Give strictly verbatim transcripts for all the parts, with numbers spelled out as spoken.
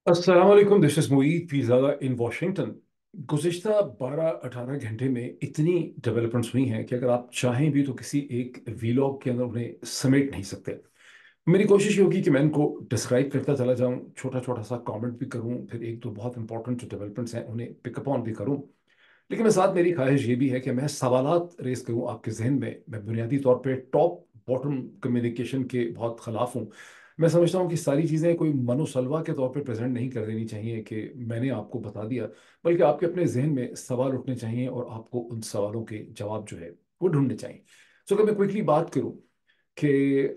अस्सलाम वालेकुम, this is Moeed Pirzada in Washington. गुज़िश्ता बारह अठारह घंटे में इतनी डेवलपमेंट्स हुई हैं कि अगर आप चाहें भी तो किसी एक वीलॉग के अंदर उन्हें समेट नहीं सकते। मेरी कोशिश ये होगी कि मैं इनको डिस्क्राइब करता चला जाऊं, छोटा छोटा सा कमेंट भी करूं, फिर एक दो बहुत इंपॉर्टेंट जो डेवलपमेंट्स हैं उन्हें पिकअप ऑन भी करूं। लेकिन मैं साथ मेरी ख्वाहिश ये भी है कि मैं सवालात रेज करूं आपके जहन में। मैं बुनियादी तौर पे टॉप बॉटम कम्युनिकेशन के बहुत खिलाफ हूं। मैं समझता हूँ कि सारी चीज़ें कोई मनोसलवा के तौर पे प्रेजेंट नहीं कर देनी चाहिए कि मैंने आपको बता दिया, बल्कि आपके अपने जहन में सवाल उठने चाहिए और आपको उन सवालों के जवाब जो है वो ढूंढने चाहिए। सो अगर मैं क्विकली बात करूँ कि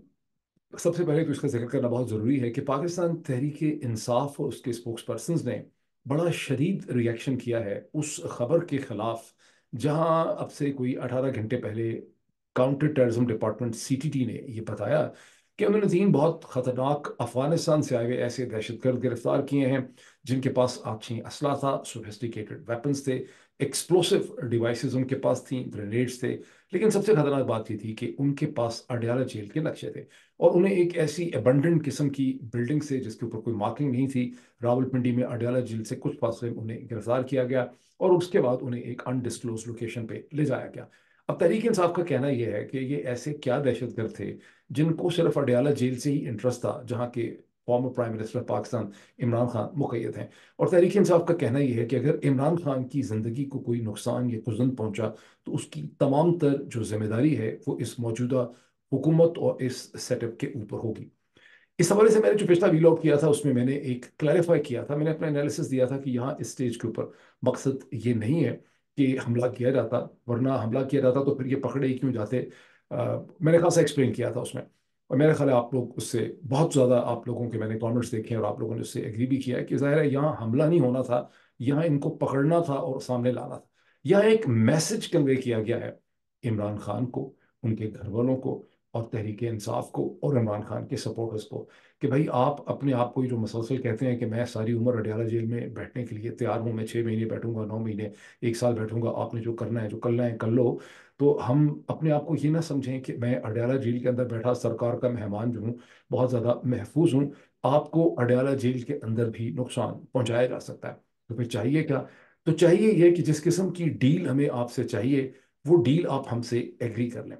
अ, सबसे पहले तो इसका जिक्र करना बहुत ज़रूरी है कि पाकिस्तान तहरीक इंसाफ और उसके स्पोक्स पर्सन ने बड़ा शदीद रिएक्शन किया है उस खबर के खिलाफ, जहां अब से कोई अठारह घंटे पहले counter terrorism department C T T ने ये बताया कि उन्होंने तीन बहुत खतरनाक अफगानिस्तान से आए हुए ऐसे दहशतगर्द गिरफ्तार किए हैं जिनके पास आछी असला था, सोफिस्टिकेटेड वेपन्स थे, एक्सप्लोसिव डिवाइसेस उनके पास थी, ग्रेनेड्स थे। लेकिन सबसे खतरनाक बात ये थी कि उनके पास अडयाला जेल के नक्शे थे और उन्हें एक ऐसी अबंडेंट किस्म की बिल्डिंग से जिसके ऊपर कोई मार्किंग नहीं थी, रावलपिंडी में अडयाला जेल से कुछ फासले में उन्हें गिरफ्तार किया गया और उसके बाद उन्हें एक अनडिस्क्लोज लोकेशन पे ले जाया गया। अब तहरीक इंसाफ का कहना यह है कि ये ऐसे क्या दहशतगर्द थे जिनको सिर्फ अडयाला जेल से ही इंटरेस्ट था, जहाँ के former prime minister Pakistan Imran Khan मुकैद हैं। और तहरीक इंसाफ का कहना यह है कि अगर इमरान खान की ज़िंदगी को कोई नुकसान या कुजन पहुंचा तो उसकी तमाम तर जो जिम्मेदारी है वो इस मौजूदा हुकूमत और इस सेटअप के ऊपर होगी। इस हवाले से मैंने जो पिछला वीलॉग किया था उसमें मैंने एक क्लैरिफाई किया था, मैंने अपना एनालिसिस दिया था कि यहाँ इस स्टेज के ऊपर मकसद ये नहीं है कि हमला किया जाता, वरना हमला किया जाता तो फिर ये पकड़े ही क्यों जाते। अ, मैंने खासा एक्सप्लेन किया था उसमें, और मेरे ख्याल है आप लोग उससे बहुत ज़्यादा, आप लोगों के मैंने कमेंट्स देखे और आप लोगों ने उससे एग्री भी किया है कि ज़ाहिर है यहाँ हमला नहीं होना था, यहाँ इनको पकड़ना था और सामने लाना था। यहाँ एक मैसेज कन्वे किया गया है इमरान खान को, उनके घर वालों को और तहरीक इंसाफ को और इमरान खान के सपोर्टर्स को कि भाई आप अपने आप को ही जो मसलसल कहते हैं कि मैं सारी उम्र अडयाला जेल में बैठने के लिए तैयार हूँ, मैं छः महीने बैठूंगा, नौ महीने, एक साल बैठूंगा, आपने जो करना है, जो करना है कर लो। तो हम अपने आप को ये ना समझें कि मैं अडयाला जेल के अंदर बैठा सरकार का मेहमान जो हूँ, बहुत ज़्यादा महफूज हूँ। आपको अडयाला जेल के अंदर भी नुकसान पहुंचाया जा सकता है। तो फिर चाहिए क्या? तो चाहिए यह कि जिस किस्म की डील हमें आपसे चाहिए वो डील आप हमसे एग्री कर लें।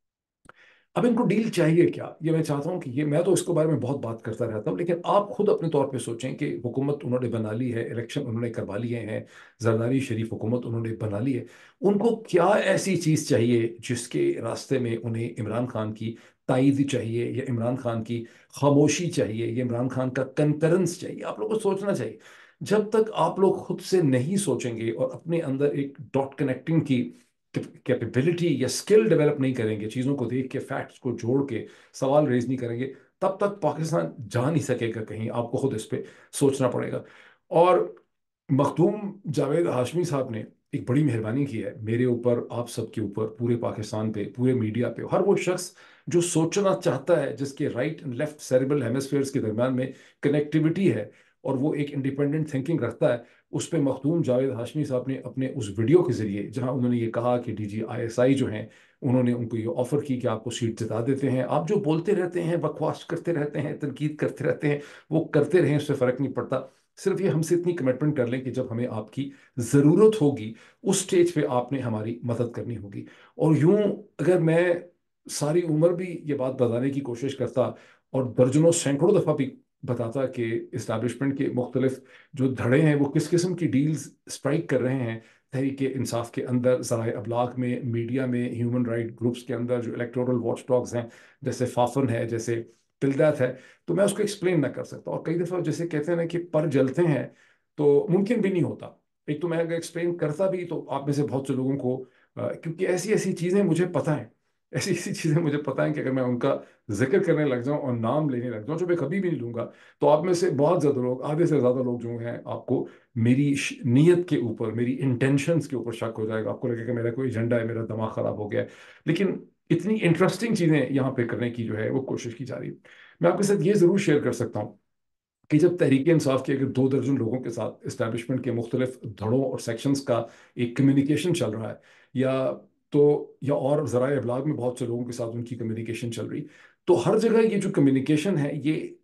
अब इनको डील चाहिए क्या, ये मैं चाहता हूं कि ये, मैं तो इसके बारे में बहुत बात करता रहता हूं, लेकिन आप खुद अपने तौर पे सोचें कि हुकूमत उन्होंने बना ली है, इलेक्शन उन्होंने करवा लिए हैं, जरदारी शरीफ हुकूमत उन्होंने बना ली है, उनको क्या ऐसी चीज़ चाहिए जिसके रास्ते में उन्हें इमरान खान की तायद चाहिए, या इमरान खान की खामोशी चाहिए, या इमरान खान का कंकरेंस चाहिए? आप लोगों को सोचना चाहिए। जब तक आप लोग खुद से नहीं सोचेंगे और अपने अंदर एक डॉट कनेक्टिंग की कैपेबिलिटी या स्किल डेवलप नहीं करेंगे, चीज़ों को देख के, फैक्ट्स को जोड़ के सवाल रेज नहीं करेंगे, तब तक पाकिस्तान जा नहीं सकेगा कहीं। आपको खुद इस पे सोचना पड़ेगा। और मखदूम जावेद हाशमी साहब ने एक बड़ी मेहरबानी की है मेरे ऊपर, आप सबके ऊपर, पूरे पाकिस्तान पे, पूरे मीडिया पे। हर वो शख्स जो सोचना चाहता है, जिसके right and left cerebral hemispheres के दरम्यान में कनेक्टिविटी है और वो एक इंडिपेंडेंट थिंकिंग रखता है, उस पे मखदूम जावेद हाशमी साहब ने अपने उस वीडियो के जरिए, जहां उन्होंने ये कहा कि D G I S I जो हैं, उन्होंने उनको ये ऑफर की कि आपको सीट जिता देते हैं, आप जो बोलते रहते हैं, बकवास करते रहते हैं, तनकीद करते रहते हैं, वो करते रहें, उससे फर्क नहीं पड़ता। सिर्फ ये हमसे इतनी कमिटमेंट कर लें कि जब हमें आपकी ज़रूरत होगी उस स्टेज पे आपने हमारी मदद करनी होगी। और यूं अगर मैं सारी उम्र भी ये बात बताने की कोशिश करता और दर्जनों सैकड़ों दफ़ा भी बताता कि इस्टेब्लिशमेंट के मुख्तलिफ जो धड़े हैं वो किस किस्म की डील्स स्ट्राइक कर रहे हैं तहरीक इंसाफ के अंदर, ज़राए अबलाग में, मीडिया में, ह्यूमन राइट ग्रुप्स के अंदर, जो इलेक्टोरल वॉच डॉग्स हैं, जैसे फाफन है, जैसे तिलदात है, तो मैं उसको एक्सप्लेन ना कर सकता। और कई दफ़ा जैसे कहते हैं ना कि पर जलते हैं, तो मुमकिन भी नहीं होता। एक तो मैं अगर एक्सप्लेन करता भी तो आप में से बहुत से लोगों को, अ, क्योंकि ऐसी ऐसी चीज़ें मुझे पता है, ऐसी ऐसी चीज़ें मुझे पता है कि अगर मैं उनका जिक्र करने लग जाऊं और नाम लेने लग जाऊं, जो मैं कभी भी नहीं लूंगा, तो आप में से बहुत ज़्यादा लोग, आधे से ज़्यादा लोग जो हैं, आपको मेरी श- नीयत के ऊपर, मेरी इंटेंशंस के ऊपर शक हो जाएगा, आपको लगेगा मेरा कोई एजेंडा है, मेरा दिमाग खराब हो गया है। लेकिन इतनी इंटरेस्टिंग चीज़ें यहाँ पे करने की जो है वो कोशिश की जा रही है। मैं आपके साथ ये ज़रूर शेयर कर सकता हूँ कि जब तहरीक इंसाफ के अगर दो दर्जन लोगों के साथ इस्टेब्लिशमेंट के मुख्तलिफ धड़ों और सेक्शंस का एक कम्युनिकेशन चल रहा है, या तो या और ज़राए अबलाग में बहुत से लोगों के साथ उनकी कम्युनिकेशन चल रही, तो हर जगह ये जो कम्युनिकेशन है, ये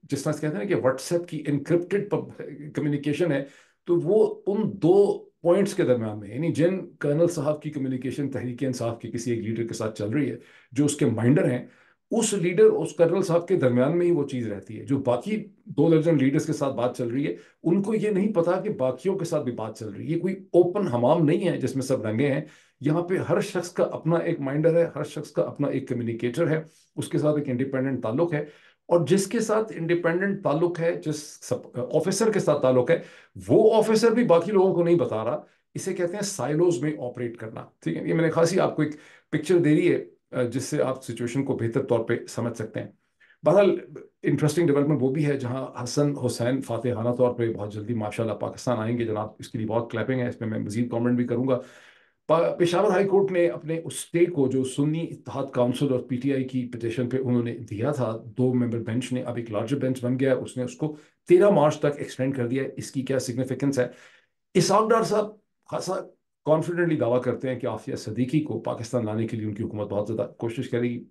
जिस तरह से कहते हैं ना कि व्हाट्सएप की इनक्रिप्टेड कम्युनिकेशन है, तो वो उन दो पॉइंट्स के दरम्यान में, यानी जिन कर्नल साहब की कम्युनिकेशन तहरीक इंसाफ के किसी एक लीडर के साथ चल रही है, जो उसके माइंडर हैं, उस लीडर उस कर्नल साहब के दरमियान में ही वो चीज़ रहती है। जो बाकी दो दर्जन लीडर्स के साथ बात चल रही है, उनको ये नहीं पता कि बाकियों के साथ भी बात चल रही है। ये कोई ओपन हमाम नहीं है जिसमें सब रंगे हैं। यहाँ पे हर शख्स का अपना एक माइंडर है, हर शख्स का अपना एक कम्युनिकेटर है, उसके साथ एक इंडिपेंडेंट ताल्लुक है। और जिसके साथ इंडिपेंडेंट ताल्लुक है, जिस ऑफिसर के साथ ताल्लुक है, वो ऑफिसर भी बाकी लोगों को नहीं बता रहा। इसे कहते हैं साइलोज में ऑपरेट करना। ठीक है, ये मैंने खासी आपको एक पिक्चर दे रही है अ, जिससे आप सिचुएशन को बेहतर तौर पे समझ सकते हैं। बहरहाल इंटरेस्टिंग डेवलपमेंट वो भी है जहां हसन हुसैन फातेहाना तौर पे बहुत जल्दी माशाल्लाह पाकिस्तान आएंगे जनाब। इसके लिए बहुत क्लैपिंग है, इसमें मैं मजीद कमेंट भी करूंगा। पा- पेशावर हाई कोर्ट ने अपने उस स्टे को जो सुन्नी इत्तेहाद काउंसिल और पीटीआई की पिटीशन पे उन्होंने दिया था, दो मेंबर बेंच ने, अब एक लार्जर बेंच बन गया है, उसने उसको तेरह मार्च तक एक्सटेंड कर दिया है। इसकी क्या सिग्निफिकेंस है? इसहाक डार साहब खासा कॉन्फिडेंटली दावा करते हैं कि आफिया सदीकी को पाकिस्तान लाने के लिए उनकी हुकूमत बहुत ज़्यादा कोशिश करेगी।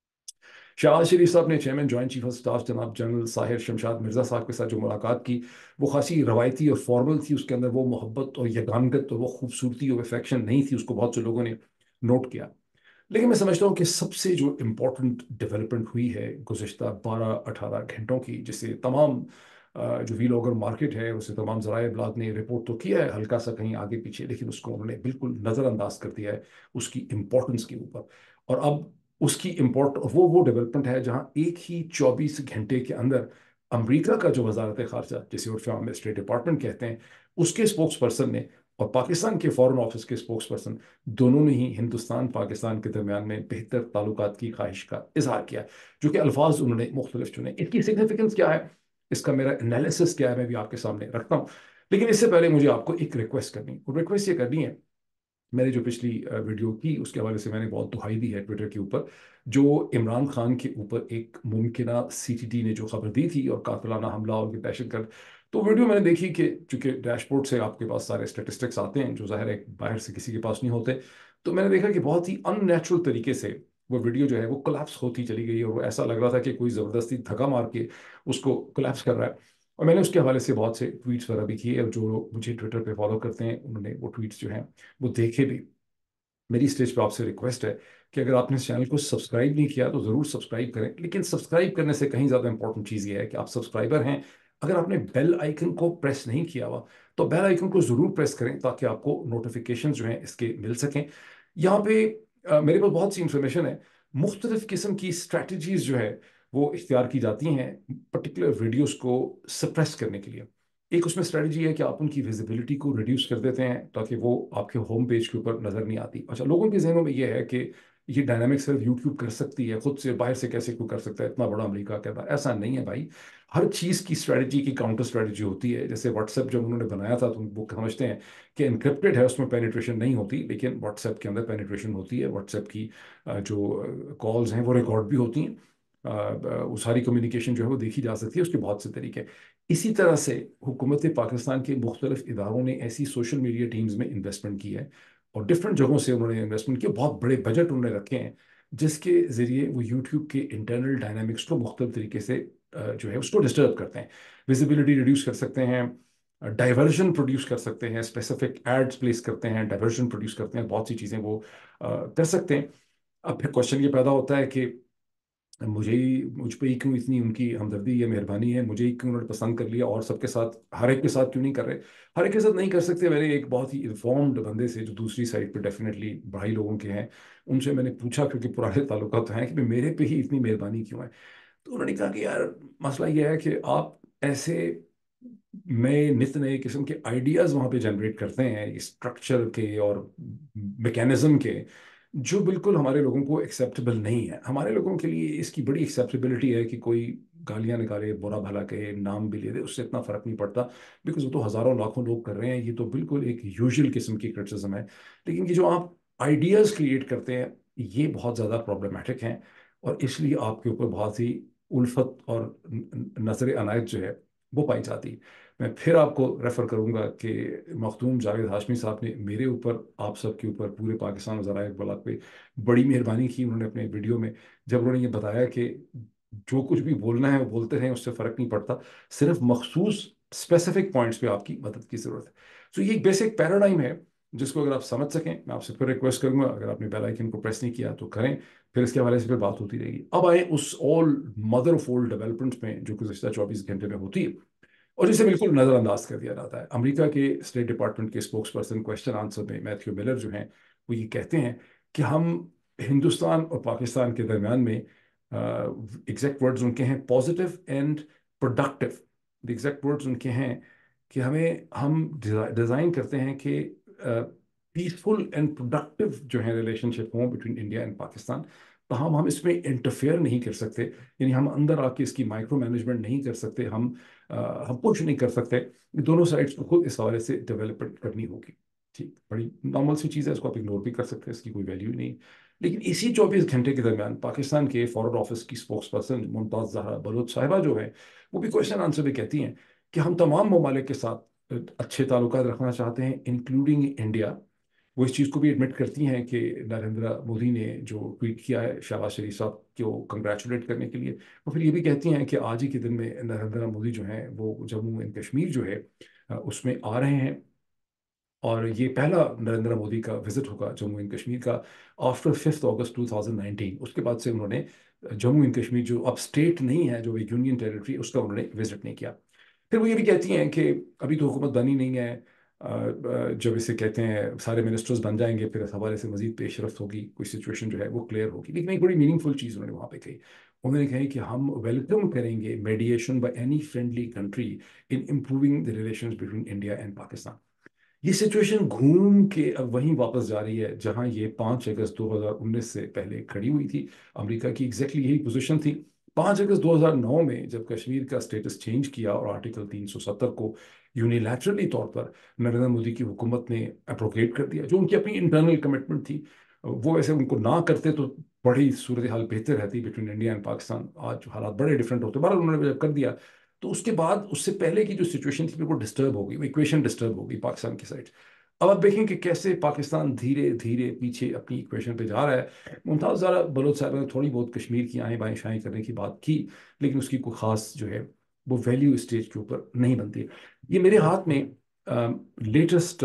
शहबाज शरीफ साहब ने chairman joint chief of staff जनाब जनरल साहिर शमशाद मिर्जा साहब के साथ जो मुलाकात की, वो खासी रवायती और फॉर्मल थी। उसके अंदर वो मोहब्बत और यगानगत और वो खूबसूरती और अफेक्शन नहीं थी। उसको बहुत से लोगों ने नोट किया। लेकिन मैं समझता हूँ कि सबसे जो इम्पोर्टेंट डेवलपमेंट हुई है गुज़िश्ता बारह अठारह घंटों की, जिसे तमाम अ, जो वी लॉगर मार्केट है, उसे तमाम ज़राए इब्लाग ने रिपोर्ट तो किया है हल्का सा कहीं आगे पीछे, लेकिन उसको उन्होंने बिल्कुल नज़रअंदाज कर दिया है उसकी इम्पोर्टेंस के ऊपर। और अब उसकी इम्पोर्ट वो वो डेवलपमेंट है जहाँ एक ही चौबीस घंटे के अंदर अमेरिका का जो वजारत खारजा, जिसे उर्फ में स्टेट डिपार्टमेंट कहते हैं, उसके स्पोक्स पर्सन ने और पाकिस्तान के फॉरेन ऑफिस के स्पोक्स पर्सन, दोनों ने ही हिंदुस्तान पाकिस्तान के दरमियान में बेहतर ताल्लुकात की ख्वाहिश का इजहार किया। जो कि अल्फाज उन्होंने मुख्तलिफ चुने। इसकी सिग्निफिकेंस क्या है, इसका मेरा एनालिसिस क्या है, मैं भी आपके सामने रखता हूँ। लेकिन इससे पहले मुझे आपको एक रिक्वेस्ट करनी, और रिक्वेस्ट ये करनी है, मैंने जो पिछली अ, वीडियो की उसके हवाले से मैंने बहुत दुहाई दी है ट्विटर के ऊपर, जो इमरान खान के ऊपर एक मुमकिना सीटीडी ने जो खबर दी थी और कातिलाना हमला और ये दहशत गर्द, तो वीडियो मैंने देखी कि चूंकि डैशबोर्ड से आपके पास सारे स्टेटिस्टिक्स आते हैं जो ज़ाहिर है बाहर से किसी के पास नहीं होते, तो मैंने देखा कि बहुत ही अननेचुरल तरीके से वो वीडियो जो है वो कोलैप्स होती चली गई, और वो ऐसा लग रहा था कि कोई ज़बरदस्ती धक्का मार के उसको कोलैप्स कर रहा है। और मैंने उसके हवाले से बहुत से ट्वीट्स वगैरह भी किए, और जो लोग मुझे ट्विटर पे फॉलो करते हैं उन्होंने वो ट्वीट्स जो हैं वो देखे भी। मेरी स्टेज पे आपसे रिक्वेस्ट है कि अगर आपने इस चैनल को सब्सक्राइब नहीं किया तो ज़रूर सब्सक्राइब करें। लेकिन सब्सक्राइब करने से कहीं ज़्यादा इंपॉर्टेंट चीज़ ये है कि आप सब्सक्राइबर हैं, अगर आपने बेल आइकन को प्रेस नहीं किया हुआ तो बेल आइकन को ज़रूर प्रेस करें ताकि आपको नोटिफिकेशन जो हैं इसके मिल सकें। यहाँ पे अ, मेरे पास बहुत सी इंफॉर्मेशन है। मुख्तलिफ किस्म की स्ट्रैटेजीज जो है वो इख्तियार की जाती हैं पर्टिकुलर वीडियोस को सप्रेस करने के लिए। एक उसमें स्ट्रेटजी है कि आप उनकी विजिबिलिटी को रिड्यूस कर देते हैं ताकि वो आपके होम पेज के ऊपर नज़र नहीं आती। अच्छा, लोगों के जहनों में ये है कि ये डायनामिक सिर्फ यूट्यूब कर सकती है, खुद से बाहर से कैसे कोई कर सकता है, इतना बड़ा अमेरिका कहता है। ऐसा नहीं है भाई। हर चीज़ की स्ट्रेटजी की काउंटर स्ट्रेटजी होती है। जैसे व्हाट्सएप जब उन्होंने बनाया था तो वो समझते हैं कि इनक्रिप्टेड है, उसमें पेनिट्रेशन नहीं होती, लेकिन व्हाट्सएप के अंदर पेनिट्रेशन होती है। व्हाट्सएप की अ, जो कॉल्स हैं वो रिकॉर्ड भी होती हैं। अ, अ, वो सारी कम्युनिकेशन जो है वो देखी जा सकती है, उसके बहुत से तरीके। इसी तरह से हुकूमत पाकिस्तान के मुख्तलिफ इदारों ने ऐसी सोशल मीडिया टीम्स में इन्वेस्टमेंट की है, और डिफरेंट जगहों से उन्होंने इन्वेस्टमेंट किया, बहुत बड़े बजट उन्होंने रखे हैं, जिसके ज़रिए वो यूट्यूब के इंटरनल डायनामिक्स को मुख्तलिफ तरीके से अ, जो है उसको डिस्टर्ब करते हैं। विजिबिलिटी रिड्यूस कर सकते हैं, डाइवर्जन प्रोड्यूस कर सकते हैं, स्पेसिफिक एड्स प्लेस करते हैं, डाइवर्जन प्रोड्यूस करते हैं, बहुत सी चीज़ें वो अ, कर सकते हैं। अब फिर क्वेश्चन ये पैदा होता है कि मुझे ही मुझ पे ही क्यों इतनी उनकी हमदर्दी या मेहरबानी है, मुझे ही क्यों उन्होंने पसंद कर लिया और सबके साथ हर एक के साथ क्यों नहीं कर रहे? हर एक के साथ नहीं कर सकते। मैंने एक बहुत ही इन्फॉर्म्ड बंदे से जो दूसरी साइड पे डेफिनेटली भाई लोगों के हैं, उनसे मैंने पूछा, क्योंकि पुराने ताल्लुकात हैं, कि भाई मेरे पे ही इतनी मेहरबानी क्यों है? तो उन्होंने कहा कि यार मसला ये है कि आप ऐसे नए नित नए किस्म के आइडियाज़ वहाँ पे जनरेट करते हैं स्ट्रक्चर के और मैकेनिज्म के, जो बिल्कुल हमारे लोगों को एक्सेप्टेबल नहीं है। हमारे लोगों के लिए इसकी बड़ी एक्सेप्टेबिलिटी है कि कोई गालियां निकाले, बुरा भला कहे, नाम भी ले दे, उससे इतना फर्क नहीं पड़ता, बिकॉज वो तो हज़ारों लाखों लोग कर रहे हैं। ये तो बिल्कुल एक यूजुअल किस्म की क्रिटिसिज्म है। लेकिन ये जो आप आइडियाज़ क्रिएट करते हैं, ये बहुत ज़्यादा प्रॉब्लमेटिक हैं, और इसलिए आपके ऊपर बहुत ही उल्फत और नजर अनायत जो है वो पाई जाती है। मैं फिर आपको रेफर करूंगा कि मखदूम जावेद हाशमी साहब ने मेरे ऊपर, आप सब के ऊपर, पूरे पाकिस्तान ज़राए इक़बाल पे बड़ी मेहरबानी की। उन्होंने अपने वीडियो में जब उन्होंने ये बताया कि जो कुछ भी बोलना है वो बोलते रहें, उससे फ़र्क नहीं पड़ता। सिर्फ मखसूस स्पेसिफिक पॉइंट्स पे आपकी मदद की ज़रूरत है। तो ये एक बेसिक पैराडाइम है जिसको अगर आप समझ सकें, मैं आपसे फिर रिक्वेस्ट करूंगा अगर आपने बेल आइकन को प्रेस नहीं किया तो करें, फिर इसके हवाले से फिर बात होती रहेगी। अब आए उस all mother of all developments में जो गुज़श्ता चौबीस घंटे में होती है और जिसे बिल्कुल नज़रअंदाज कर दिया जाता है। अमेरिका के स्टेट डिपार्टमेंट के स्पोक्स पर्सन क्वेश्चन आंसर में मैथ्यू मिलर जो हैं वो ये कहते हैं कि हम हिंदुस्तान और पाकिस्तान के दरमियान में, एग्जैक्ट वर्ड्स उनके हैं, positive and productive, the exact words उनके हैं कि हमें हम डिज़ाइन करते हैं कि पीसफुल एंड प्रोडक्टिव जो है रिलेशनशिप हों बिटवीन इंडिया एंड पाकिस्तान। तो हम हम इसमें इंटरफेयर नहीं कर सकते, यानी हम अंदर आके इसकी माइक्रो मैनेजमेंट नहीं कर सकते, हम आ, हम पुश नहीं कर सकते। दोनों साइड्स को खुद इस हवाले से डेवलपमेंट करनी होगी। ठीक, बड़ी नॉर्मल सी चीज़ है, इसको आप इग्नोर भी कर सकते हैं, इसकी कोई वैल्यू ही नहीं। लेकिन इसी चौबीस घंटे के दरमियान पाकिस्तान के फॉरेन ऑफिस की स्पोक्स पर्सन मुमताज़ जहरा बलोच साहिबा जो है वो भी क्वेश्चन आंसर में कहती हैं कि हम तमाम ममालिक के साथ अच्छे ताल्लुकात रखना चाहते हैं इंक्लूडिंग इंडिया। वो इस चीज़ को भी एडमिट करती हैं कि नरेंद्र मोदी ने जो ट्वीट किया है शहबाज शरीफ साहब को कंग्रेचुलेट करने के लिए, वो फिर ये भी कहती हैं कि आज ही के दिन में नरेंद्र मोदी जो हैं वो जम्मू एंड कश्मीर जो है अ, उसमें आ रहे हैं। और ये पहला नरेंद्र मोदी का विजिट होगा जम्मू एंड कश्मीर का after fifth August two thousand nineteen. उसके बाद से उन्होंने जम्मू एंड कश्मीर जो अब स्टेट नहीं है, जो एक यूनियन टेरिटरी, उसका उन्होंने विजिट नहीं किया। फिर वो ये भी कहती हैं कि अभी तो हुकूमत बनी नहीं है, अ, अ, जब इसे कहते हैं सारे मिनिस्टर्स बन जाएंगे फिर इस हवाले से मजीद पेशरफ्त होगी, कोई सिचुएशन जो है वो क्लियर होगी। लेकिन एक बड़ी मीनिंगफुल चीज़ उन्होंने वहाँ पे कही, उन्होंने कही कि हम वेलकम करेंगे mediation by any friendly country in improving the relations between India and Pakistan. ये सिचुएशन घूम के अब वहीं वापस जा रही है जहां ये पाँच अगस्त दो हज़ार उन्नीस से पहले खड़ी हुई थी। अमेरिका की एग्जैक्टली यही पोजीशन थी। पाँच अगस्त दो हज़ार नौ में जब कश्मीर का स्टेटस चेंज किया और आर्टिकल तीन सौ सत्तर को यूनिलैटरली तौर पर नरेंद्र मोदी की हुकूमत ने अप्रोगेट कर दिया, जो उनकी अपनी इंटरनल कमिटमेंट थी, वो ऐसे उनको ना करते तो बड़ी सूरत हाल बेहतर रहती बिटवीन इंडिया एंड पाकिस्तान। आज हालात बड़े डिफरेंट होते, बहरहाल उन्होंने जब कर दिया तो उसके बाद उससे पहले की जो सिचुएशन थी वो डिस्टर्ब हो गई, वो इक्वेशन डिस्टर्ब हो गई पाकिस्तान की साइड। अब आप देखें कि कैसे पाकिस्तान धीरे धीरे पीछे अपनी इक्वेशन पे जा रहा है। मुमताज़ ज़रा बलोच साहब ने थोड़ी बहुत कश्मीर की आएँ बाएँ शाएँ करने की बात की, लेकिन उसकी कोई ख़ास जो है वो वैल्यू स्टेज के ऊपर नहीं बनती। ये मेरे हाथ में लेटेस्ट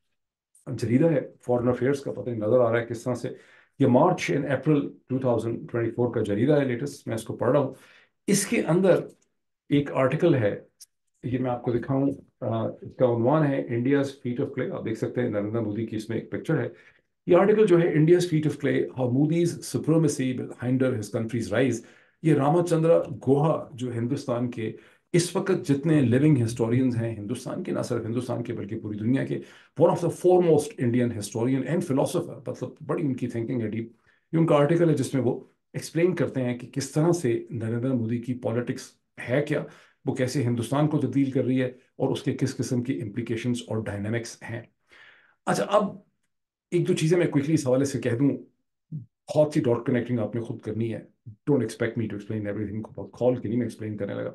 जरीदा है फॉरेन अफेयर्स का, पता नहीं नज़र आ रहा है किस तरह से, ये March and April two thousand twenty four का जरीदा है लेटेस्ट, मैं इसको पढ़ रहा हूँ। इसके अंदर एक आर्टिकल है, ये मैं आपको दिखाऊं, अ, इसका उन्वान है इंडियाज फीट ऑफ क्ले। आप देख सकते हैं नरेंद्र मोदी की इसमें एक पिक्चर है। ये आर्टिकल जो है India's feet of clay, how Modi's supremacy will hinder his country's rise, ये रामचंद्र गुहा जो हिंदुस्तान के इस वक्त जितने लिविंग हिस्टोरियंस हैं हिंदुस्तान के, ना सिर्फ हिंदुस्तान के बल्कि पूरी दुनिया के, one of the foremost Indian historian and philosopher, मतलब बड़ी उनकी थिंकिंग है डीप। ये उनका आर्टिकल है जिसमें वो एक्सप्लेन करते हैं कि किस तरह से नरेंद्र मोदी की पॉलिटिक्स है क्या, वो कैसे हिंदुस्तान को तब्दील कर रही है और उसके किस किस्म की इम्प्लीकेशंस और डायनामिक्स हैं। अच्छा, अब एक दो चीज़ें मैं क्विकली इस हवाले से कह दूं, बहुत सी डॉट कनेक्टिंग आपने खुद करनी है। Don't expect me to explain everything, को बहुत कॉल के लिए मैं एक्सप्लेन करने लगा।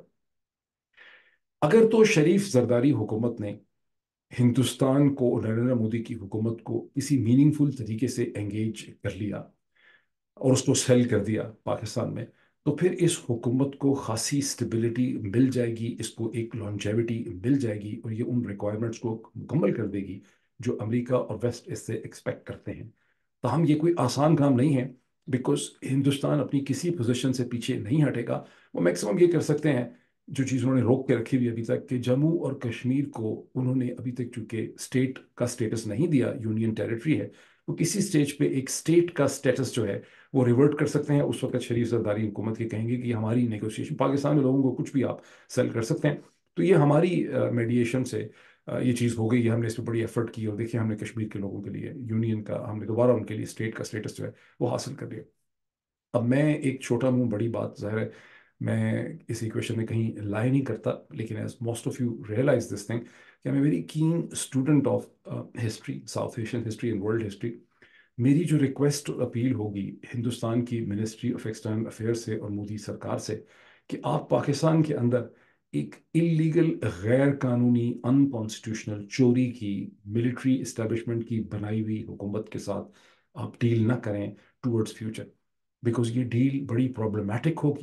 अगर तो शरीफ जरदारी हुकूमत ने हिंदुस्तान को, नरेंद्र मोदी की हुकूमत को किसी मीनिंगफुल तरीके से एंगेज कर लिया और उसको सेल कर दिया पाकिस्तान में, तो फिर इस हुकूमत को खासी स्टेबिलिटी मिल जाएगी, इसको एक लॉन्जेविटी मिल जाएगी और ये उन रिक्वायरमेंट्स को मुकम्मल कर देगी जो अमेरिका और वेस्ट इससे एक्सपेक्ट करते हैं। तो हम, ये कोई आसान काम नहीं है, बिकॉज हिंदुस्तान अपनी किसी पोजीशन से पीछे नहीं हटेगा। वो मैक्सिमम ये कर सकते हैं, जो चीज़ उन्होंने रोक के रखी हुई अभी तक, कि जम्मू और कश्मीर को उन्होंने अभी तक चूंकि स्टेट का स्टेटस नहीं दिया, यूनियन टेरिटरी है, वो किसी स्टेज पे एक स्टेट का स्टेटस जो है वो रिवर्ट कर सकते हैं। उस वक्त शरीफ सरदारी हुकूमत के कहेंगे कि हमारी नेगोशिएशन, पाकिस्तान में लोगों को कुछ भी आप सेल कर सकते हैं। तो ये हमारी मीडिएशन से अ, ये चीज़ हो गई है, हमने इस पर बड़ी एफर्ट की और देखिए हमने कश्मीर के लोगों के लिए यूनियन का, हमने दोबारा उनके लिए स्टेट का स्टेटस जो है वो हासिल कर लिया। अब मैं एक छोटा मुंह बड़ी बात, ज़ाहिर है मैं इस इक्वेशन में कहीं लाई नहीं करता, लेकिन as most of you realise this thing कि I am very keen student of history, South Asian history and world history. मेरी जो रिक्वेस्ट और अपील होगी हिंदुस्तान की मिनिस्ट्री ऑफ एक्सटर्नल अफेयर्स से और मोदी सरकार से, कि आप पाकिस्तान के अंदर एक इलीगल, गैर कानूनी, अनकॉन्स्टिट्यूशनल, चोरी की, मिलिट्री इस्टेब्लिशमेंट की बनाई हुई हुकूमत के साथ आप डील ना करें टूवर्ड्स फ्यूचर, बिकॉज ये डील बड़ी प्रॉब्लमेटिक होगी।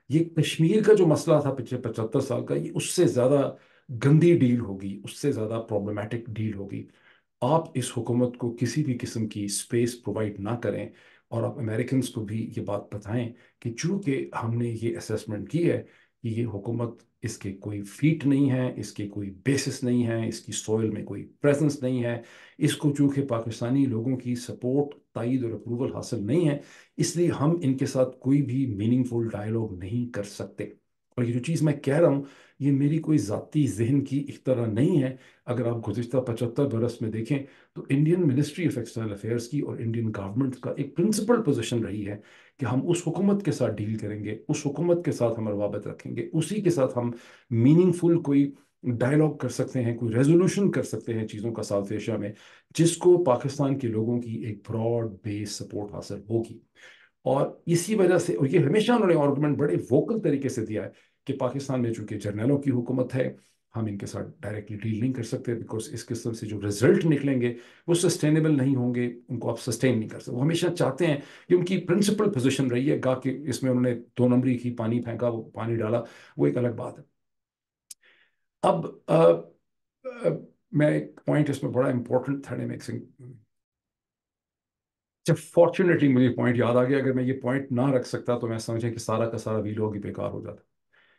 یہ کشمیر کا جو مسئلہ تھا پچھلے پچہتر سال کا، یہ اس سے زیادہ گندی ڈیل ہوگی، اس سے زیادہ پرابلمٹک ڈیل ہوگی۔ آپ اس حکومت کو کسی بھی قسم کی اسپیس پرووائڈ نہ کریں، اور آپ امریکنز کو بھی یہ بات بتائیں کہ چونکہ ہم نے یہ اسیسمنٹ کی ہے کہ یہ حکومت، اس کے کوئی فیٹ نہیں ہے، اس کے کوئی بیسس نہیں ہے، اس کی سوئل میں کوئی پریزنس نہیں ہے، اس کو چونکہ پاکستانی لوگوں کی سپورٹ، تائید اور اپروول حاصل نہیں ہے، اس لیے ہم ان کے ساتھ کوئی بھی میننگ فل ڈائلاگ نہیں کر سکتے۔ اور یہ جو چیز میں کہہ رہا ہوں، یہ میری کوئی ذاتی ذہن کی اختراع نہیں ہے۔ اگر آپ گزشتہ پچہتر برس میں دیکھیں تو Indian ministry of external affairs کی اور انڈین گورنمنٹ کا ایک پرنسپل پوزیشن رہی ہے کہ ہم اس حکومت کے ساتھ ڈیل کریں گے، اس حکومت کے ساتھ ہم روابط رکھیں گے، اسی کے ساتھ ہم میننگ فل کوئی ڈائلاگ کر سکتے ہیں، کوئی ریزولوشن کر سکتے ہیں چیزوں کا ساؤتھ ایشیا میں، جس کو پاکستان کے لوگوں کی ایک براڈ بیس سپورٹ حاصل ہوگی۔ اور اسی وجہ سے، اور یہ ہمیشہ انہوں نے آرگومنٹ بڑے ووکل طریقے سے دیا ہے کہ پاکستان میں چونکہ جرنیلوں کی حکومت ہے، ہم ان کے ساتھ ڈائریکٹلی ڈیل نہیں کر سکتے، بیکاز اس قسم سے جو رزلٹ نکلیں گے وہ سسٹینیبل نہیں ہوں گے، ان کو آپ سسٹین نہیں کر سکتے۔ وہ ہمیشہ چاہتے ہیں، کہ ان کی پرنسپل پوزیشن رہی ہے، گا کہ اس میں انہوں نے دو نمبری کی پانی پھینکا، وہ پانی ڈالا، وہ ایک الگ بات ہے۔ اب آ، آ، میں ایک پوائنٹ اس میں بڑا امپورٹنٹ تھا، میں جب فارچونیٹلی مجھے پوائنٹ یاد آ گیا، اگر میں یہ پوائنٹ نہ رکھ سکتا تو میں سمجھیں کہ سارا کا سارا ویلوگ ہی بیکار ہو جاتا۔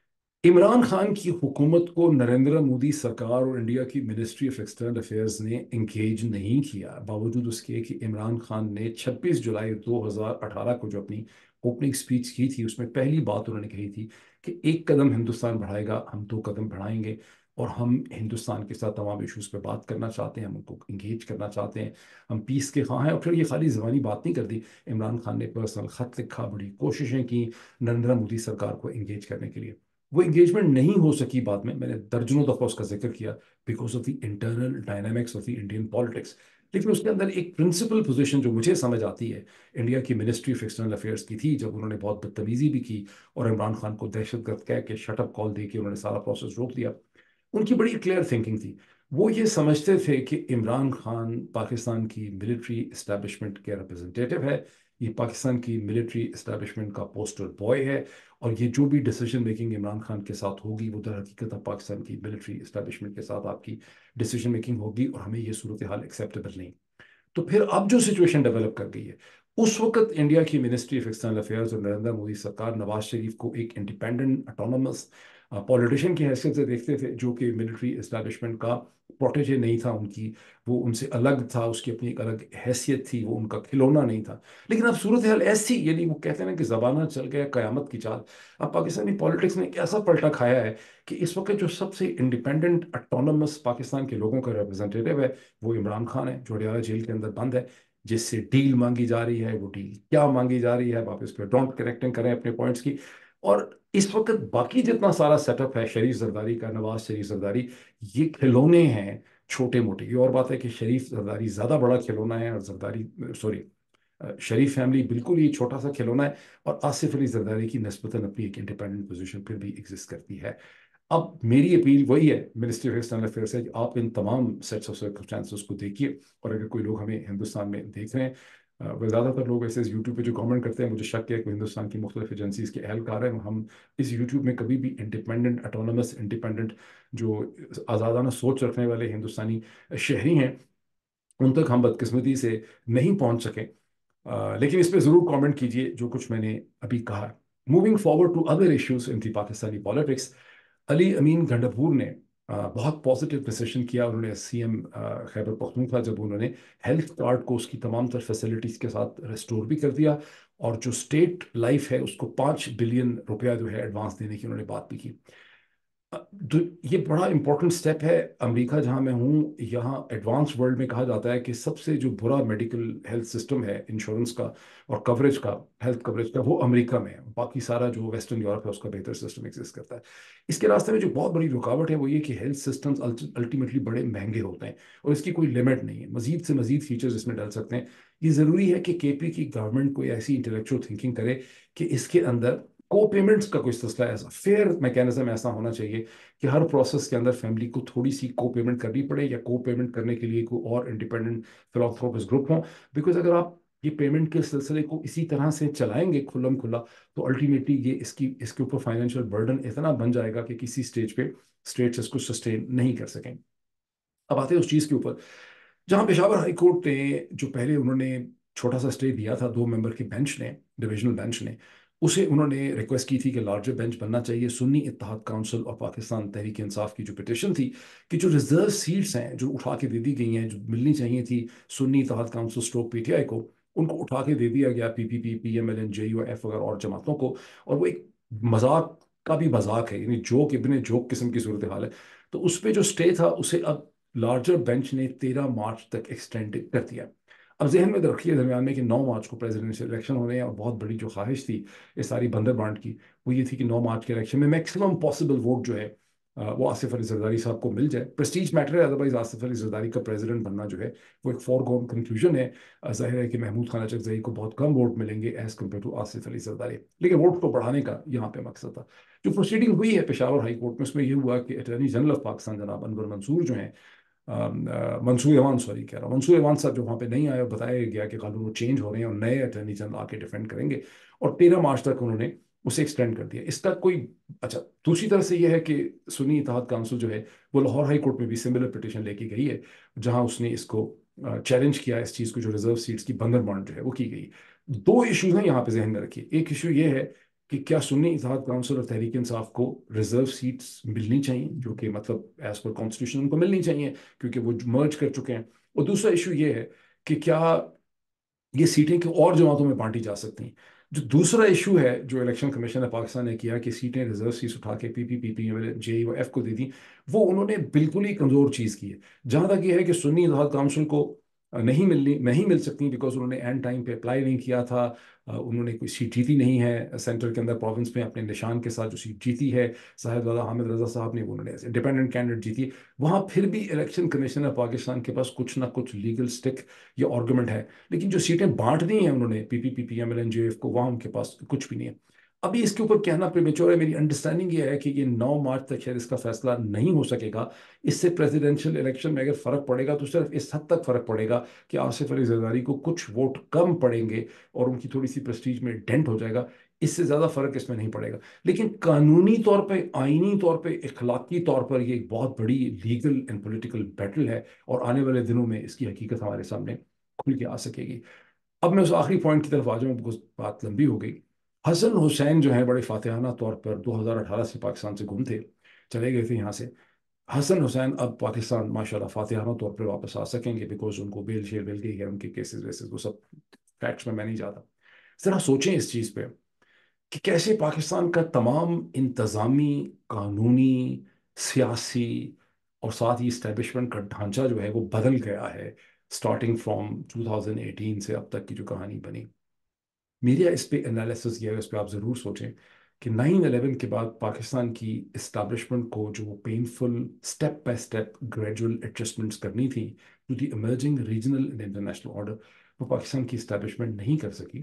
عمران خان کی حکومت کو نریندر مودی سرکار اور انڈیا کی منسٹری آف ایکسٹرنل افیئرز نے انگیج نہیں کیا، باوجود اس کے کہ عمران خان نے چھبیس جولائی دو ہزار اٹھارہ کو جو اپنی اوپننگ سپیچ کی تھی، اس میں پہلی بات انہوں نے کہی تھی کہ ایک قدم ہندوستان بڑھائے گا، ہم دو قدم بڑھائیں گے، اور ہم ہندوستان کے ساتھ تمام ایشوز پہ بات کرنا چاہتے ہیں، ہم ان کو انگیج کرنا چاہتے ہیں، ہم پیس کے خواہاں ہیں۔ اور پھر یہ خالی زبانی بات نہیں کر دی، عمران خان نے پرسنل خط لکھا، بڑی کوششیں کی نریندر مودی سرکار کو انگیج کرنے کے لیے۔ وہ انگیجمنٹ نہیں ہو سکی، بعد میں میں نے درجنوں دفعہ اس کا ذکر کیا، because of the internal dynamics of the Indian politics. لیکن اس کے اندر ایک پرنسپل پوزیشن جو مجھے سمجھ آتی ہے، انڈیا کی منسٹری آف ایکسٹرنل افیئرس کی تھی، جب انہوں نے بہت بدتمیزی بھی کی اور عمران خان کو دہشت گرد کہہ کے شٹ اپ کال دے کے انہوں نے سارا پروسیس روک دیا۔ ان کی بڑی کلیئر تھنکنگ تھی، وہ یہ سمجھتے تھے کہ عمران خان پاکستان کی ملٹری اسٹیبلشمنٹ کے ریپرزنٹیٹو ہے، یہ پاکستان کی ملٹری اسٹیبلشمنٹ کا پوسٹر بوائے ہے، اور یہ جو بھی ڈیسیجن میکنگ عمران خان کے ساتھ ہوگی وہ در حقیقت اب پاکستان کی ملٹری اسٹیبلشمنٹ کے ساتھ آپ کی ڈیسیجن میکنگ ہوگی، اور ہمیں یہ صورتحال ایکسیپٹیبل نہیں۔ تو پھر اب جو سچویشن ڈیولپ کر گئی ہے، اس وقت انڈیا کی منسٹری آف ایکسٹرنل افیئرز اور نریندر مودی سرکار نواز شریف کو ایک انڈیپینڈنٹ اٹونومس پولیٹیشین کی حیثیت سے دیکھتے تھے، جو کہ ملٹری اسٹیبلشمنٹ کا پروٹیجے نہیں تھا، ان کی وہ ان سے الگ تھا، اس کی اپنی ایک الگ حیثیت تھی، وہ ان کا کھلونا نہیں تھا۔ لیکن اب صورتحال ایسی، یعنی وہ کہتے ہیں نا کہ زمانہ چل گیا قیامت کی چال، اب پاکستانی پالیٹکس نے ایک ایسا پلٹا کھایا ہے کہ اس وقت جو سب سے انڈیپینڈنٹ اٹونومس پاکستان کے لوگوں کا ریپرزنٹیٹو ہے وہ عمران خان ہے، جو اڈیالہ جیل کے اندر بند ہے، جس سے ڈیل مانگی جا رہی ہے۔ وہ ڈیل کیا مانگی جا رہی ہے، واپس پہ ڈونٹ کریکٹنگ کریں اپنے پوائنٹس کی۔ اور اس وقت باقی جتنا سارا سیٹ اپ ہے شریف زرداری کا، نواز شریف زرداری، یہ کھلونے ہیں چھوٹے موٹے۔ یہ اور بات ہے کہ شریف زرداری زیادہ بڑا کھلونا ہے، اور زرداری سوری شریف فیملی بالکل ہی چھوٹا سا کھلونا ہے، اور آصف علی زرداری کی نسبتاً اپنی ایک انڈیپینڈنٹ پوزیشن پھر بھی ایگزسٹ کرتی ہے۔ اب میری اپیل وہی ہے منسٹری آف ایکسٹرنل افیئرس ہے کہ آپ ان تمام سیٹس آف سرکمسٹانسز کو دیکھیے، اور اگر کوئی لوگ ہمیں ہندوستان میں دیکھ رہے ہیں، آ، وہ زیادہ تر لوگ ایسے یوٹیوب پہ جو کامنٹ کرتے ہیں، مجھے شک ہے کہ ہندوستان کی مختلف ایجنسیز کے اہلکار ہیں، ہم اس یوٹیوب میں کبھی بھی انڈیپینڈنٹ اٹونومس انڈیپینڈنٹ جو آزادانہ سوچ رکھنے والے ہندوستانی شہری ہیں، ان تک ہم بدقسمتی سے نہیں پہنچ سکیں۔ آ، لیکن اس پہ ضرور کامنٹ کیجئے جو کچھ میں نے ابھی کہا۔ Moving forward to other issues in the Pakistani politics, Ali Amin Gandapur نے آ، بہت پازیٹیو ڈسیشن کیا۔ انہوں نے سی ایم خیبر پختونخوا، جب انہوں نے ہیلتھ کارڈ کو اس کی تمام تر فیسلٹیز کے ساتھ ریسٹور بھی کر دیا، اور جو اسٹیٹ لائف ہے اس کو پانچ بلین روپیہ جو ہے ایڈوانس دینے کی انہوں نے بات بھی کی۔ یہ بڑا امپورٹنٹ سٹیپ ہے۔ امریکہ جہاں میں ہوں، یہاں ایڈوانس ورلڈ میں کہا جاتا ہے کہ سب سے جو برا میڈیکل ہیلتھ سسٹم ہے انشورنس کا اور کوریج کا، ہیلتھ کوریج کا، وہ امریکہ میں ہے۔ باقی سارا جو ویسٹرن یورپ ہے اس کا بہتر سسٹم ایگزسٹ کرتا ہے۔ اس کے راستے میں جو بہت بڑی رکاوٹ ہے وہ یہ کہ ہیلتھ سسٹمز الٹیمیٹلی بڑے مہنگے ہوتے ہیں، اور اس کی کوئی لمٹ نہیں ہے، مزید سے مزید فیچرز اس میں ڈال سکتے ہیں۔ یہ ضروری ہے کہ کے پی کی گورنمنٹ کوئی ایسی انٹلیکچوئل تھنکنگ کرے کہ اس کے اندر کو پیمنٹس کا کوئی سلسلہ ایسا فیئر میکینزم ایسا ہونا چاہیے کہ ہر پروسیس کے اندر فیملی کو تھوڑی سی کو پیمنٹ کرنی پڑے، یا کو پیمنٹ کرنے کے لیے کوئی اور انڈیپینڈنٹ فلانتھروپسٹ گروپ ہوں۔ بیکاز اگر آپ ये पेमेंट के सिलसिले को इसी तरह से चलाएंगे खुल्लम खुला, तो अल्टीमेटली ये इसकी इसके ऊपर फाइनेंशियल बर्डन इतना बन जाएगा कि किसी स्टेज पे स्टेट्स इसको सस्टेन नहीं कर सकें। अब आते हैं उस चीज़ के ऊपर जहां पेशावर हाई कोर्ट ने जो पहले उन्होंने छोटा सा स्टे दिया था दो मेंबर की बेंच ने, डिविजनल बेंच ने, उसे उन्होंने रिक्वेस्ट की थी कि लार्जर बेंच बनना चाहिए। सुन्नी इत्तेहाद काउंसिल और पाकिस्तान तहरीक इंसाफ की जो पिटिशन थी कि जो रिजर्व सीट्स हैं जो उठा के दे दी गई हैं, जो मिलनी चाहिए थी Sunni Ittehad council stroke PTI को, उनको उठा के दे दिया गया पीपीपी, पीएमएलएन, जेयूएफ वगैरह और जमातों को। और वो एक मजाक का भी मजाक है, यानी जोक इबन जोक किस्म की सूरत हाल है। तो उस पर जो स्टे था उसे अब लार्जर बेंच ने तेरह मार्च तक एक्सटेंड कर दिया। अब जहन में रखिए दरमियान में कि नौ मार्च को प्रेसिडेंशियल इलेक्शन होने हैं, और बहुत बड़ी जो ख्वाहिश थी इस सारी बंदर बांट की वो ये थी कि नौ मार्च के इलेक्शन में मैक्सिमम पॉसिबल वोट जो है अ, वो आसिफ अली जरदारी साहब को मिल जाए। प्रेस्टीज मैटर है, अदरवाइज आसिफ अली जरदारी का प्रेसिडेंट बनना जो है वो एक फॉरगॉन कंक्लूजन है। अ, जाहिर है कि महमूद खान अचकजई को बहुत कम वोट मिलेंगे as compared to Asif Ali Zardari, लेकिन वोट को बढ़ाने का यहाँ पे मकसद था। जो प्रोसीडिंग हुई है पेशावर हाई कोर्ट में उसमें यह हुआ कि अटर्नी जनरल ऑफ पाकिस्तान जनाब अनवर मंसूर जो हैं, मंसूर अमान सॉरी कह रहा हूँ मंसूर अमान साहब जो वहाँ पे नहीं आए और बताया गया कि कानून वो चेंज हो रहे हैं और नए अटर्नी जनरल आके डिफेंड करेंगे, और तेरह मार्च तक उन्होंने उसे एक्सटेंड कर दिया। इसका कोई अच्छा दूसरी तरफ से यह है कि सुन्नी इत्तेहाद काउंसिल जो है वो लाहौर हाई कोर्ट में भी सिमिलर पिटिशन लेके गई है, जहां उसने इसको चैलेंज किया इस चीज़ को, जो रिजर्व सीट्स की बंदर बांट जो है वो की गई। दो इश्यूज हैं यहाँ पे जहन में रखिए। एक इशू ये है कि क्या सुन्नी इत्तेहाद काउंसिल और तहरीक इंसाफ को रिजर्व सीट्स मिलनी चाहिए, जो कि मतलब एज पर कॉन्स्टिट्यूशन उनको मिलनी चाहिए क्योंकि वो मर्ज कर चुके हैं। और दूसरा इशू ये है कि क्या ये सीटें कि और जमातों में बांटी जा सकती हैं। जो दूसरा इशू है जो इलेक्शन कमीशन ऑफ पाकिस्तान ने किया कि सीटें रिजर्व सीट्स उठा के P P P P J F को दे दी, वो उन्होंने बिल्कुल ही कमजोर चीज़ की है। जहां तक ये है कि सुन्नी इत्तेहाद काउंसिल को नहीं मिलनी नहीं मिल सकती बिकॉज उन्होंने एंड टाइम पे अप्लाई नहीं किया था। अ, उन्होंने कोई सीट जीती नहीं है सेंटर के अंदर, प्रोविंस में अपने निशान के साथ जो सीट जीती है साहिबजादा हामिद रजा साहब ने, वो उन्होंने इंडिपेंडेंट कैंडिडेट जीती। वहां फिर भी इलेक्शन कमीशन ऑफ पाकिस्तान के पास कुछ ना कुछ लीगल स्टिक या आर्गूमेंट है, लेकिन जो सीटें बांट दी हैं उन्होंने पीपीपी पीएमएलएन जेएफ को, वहां उनके पास कुछ भी नहीं है। अभी इसके ऊपर कहना प्रीमेच्योर है। मेरी अंडरस्टैंडिंग ये है कि ये नौ मार्च तक शायद इसका फैसला नहीं हो सकेगा। इससे प्रेसिडेंशियल इलेक्शन में अगर फर्क पड़ेगा तो सिर्फ इस हद तक फर्क पड़ेगा कि आसिफ अली जरदारी को कुछ वोट कम पड़ेंगे और उनकी थोड़ी सी प्रेस्टीज में डेंट हो जाएगा। इससे ज्यादा फर्क इसमें नहीं पड़ेगा। लेकिन कानूनी तौर पे, आईनी तौर पे, इखलाकी तौर पर ये एक बहुत बड़ी लीगल एंड पॉलिटिकल बैटल है, और आने वाले दिनों में इसकी हकीकत हमारे सामने खुल के आ सकेगी। अब मैं उस आखिरी पॉइंट की तरफ आ जाऊं बिकॉज बात लंबी हो गई। हसन हुसैन जो है बड़े फातिहाना तौर पर दो हज़ार अठारह से पाकिस्तान से गुम थे, चले गए थे यहाँ से। हसन हुसैन अब पाकिस्तान माशाल्लाह फातिहाना तौर पर वापस आ सकेंगे बिकॉज उनको बेल शेल मिल गई है, उनके केसेस वेसेस वो सब फैक्ट्स में मैं नहीं जाता। जरा सोचें इस चीज़ पे कि कैसे पाकिस्तान का तमाम इंतज़ामी, कानूनी, सियासी और साथ ही इस्टेब्लिशमेंट का ढांचा जो है वो बदल गया है स्टार्टिंग फ्रॉम ट्वेंटी एटीन से अब तक की जो कहानी बनी। मेरा इस पे एनालिसिस ये है, इस पे आप ज़रूर सोचें कि नाइन इलेवन के बाद पाकिस्तान की इस्टेब्लिशमेंट को जो painful step by step gradual adjustments करनी थी to the emerging regional and international order, वो पाकिस्तान की इस्टेब्लिशमेंट नहीं कर सकी,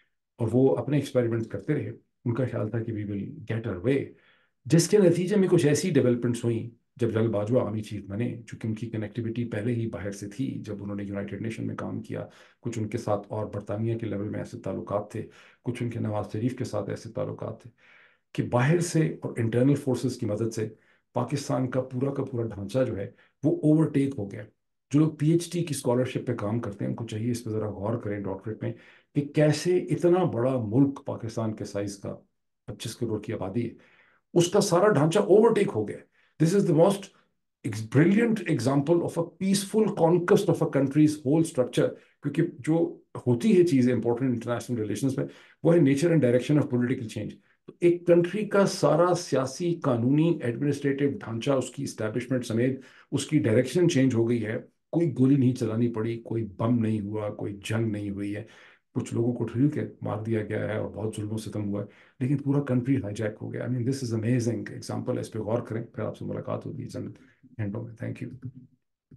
और वो अपने एक्सपेरिमेंट करते रहे। उनका ख्याल था कि we will get our way, जिसके नतीजे में कुछ ऐसी डेवलपमेंट्स हुई। जब जल बाजवा आर्मी चीफ बने, चूंकि उनकी कनेक्टिविटी पहले ही बाहर से थी, जब उन्होंने यूनाइटेड नेशन में काम किया, कुछ उनके साथ और बरतानिया के लेवल में ऐसे ताल्लुकात थे, कुछ उनके नवाज शरीफ के साथ ऐसे ताल्लुकात थे कि बाहर से और इंटरनल फोर्सेस की मदद से पाकिस्तान का पूरा का पूरा ढांचा जो है वो ओवरटेक हो गया। जो लोग पीएचडी की स्कॉलरशिप पे काम करते हैं उनको चाहिए इस पर ज़रा गौर करें डॉक्टरेट में कि कैसे इतना बड़ा मुल्क पाकिस्तान के साइज का, पच्चीस करोड़ की आबादी है, उसका सारा ढांचा ओवरटेक हो गया। This is the most brilliant example of a peaceful conquest of a country's whole structure. क्योंकि जो होती है चीज़ें इंपॉर्टेंट इंटरनेशनल रिलेशंस में, वो है nature and direction of political change. तो एक कंट्री का सारा सियासी, कानूनी, एडमिनिस्ट्रेटिव ढांचा, उसकी इस्टेब्लिशमेंट समेत उसकी डायरेक्शन चेंज हो गई है। कोई गोली नहीं चलानी पड़ी, कोई बम नहीं हुआ, कोई जंग नहीं हुई है। कुछ लोगों को ठीक है मार दिया गया है और बहुत जुल्म सितम हुआ है, लेकिन पूरा कंट्री हाईजैक हो गया। I mean this is amazing example. इस पे गौर करें, फिर आपसे मुलाकात होगी चंद घंटों में। Thank you.